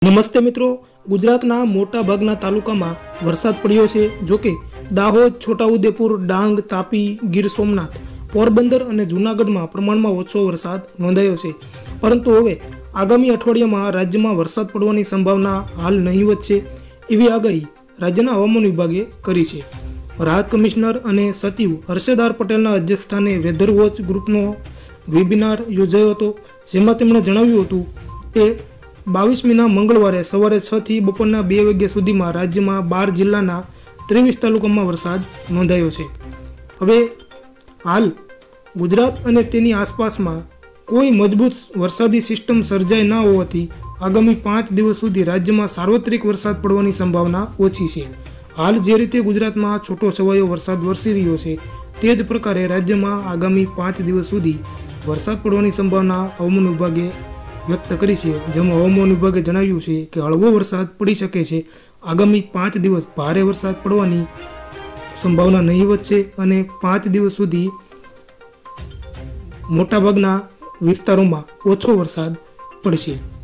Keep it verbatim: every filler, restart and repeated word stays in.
નમસ્તે મિત્રો, ગુજરાતના મોટા ભાગના તાલુકામાં વરસાદ પડ્યો છે। જોકે દાહોદ, છોટાઉદેપુર, ડાંગ, તાપી, ગીર સોમનાથ, પોરબંદર અને જૂનાગઢમાં પ્રમાણમાં ઓછો વરસાદ નોંધાયો છે। પરંતુ હવે આગામી અઠવાડિયામાં રાજ્યમાં વરસાદ પડવાની સંભાવના હાલ નહીવત છે એવી આગાહી રાજ્યના હવામાન વિભાગે કરી છે। રાહત કમિશનર અને સચિવ હર્ષદ આર પટેલના અધ્યક્ષસ્થાને વેધર વોચ ગ્રુપનો વેબિનાર યોજાયો હતો, જેમાં તેમણે જણાવ્યું હતું કે બાવીસમીના મંગળવારે સવારે છ થી બપોરના બે વાગ્યા સુધીમાં રાજ્યમાં બાર જિલ્લાના ત્રેવીસ તાલુકામાં વરસાદ નોંધાયો છે। હવે હાલ ગુજરાત અને તેની આસપાસમાં કોઈ મજબૂત વરસાદી સિસ્ટમ સર્જાઈ ન હોવાથી આગામી પાંચ દિવસ સુધી રાજ્યમાં સાર્વત્રિક વરસાદ પડવાની સંભાવના ઓછી છે। હાલ જે રીતે ગુજરાતમાં છૂટો છવાયો વરસાદ વરસી રહ્યો છે, તે જ પ્રકારે રાજ્યમાં આગામી પાંચ દિવસ સુધી વરસાદ પડવાની સંભાવના હવામાન વિભાગે વ્યક્ત કરી છે। જેમાં હવામાન વિભાગે જણાવ્યું છે કે હળવો વરસાદ પડી શકે છે। આગામી પાંચ દિવસ ભારે વરસાદ પડવાની સંભાવના નહીવત છે અને પાંચ દિવસ સુધી મોટાભાગના વિસ્તારોમાં ઓછો વરસાદ પડશે।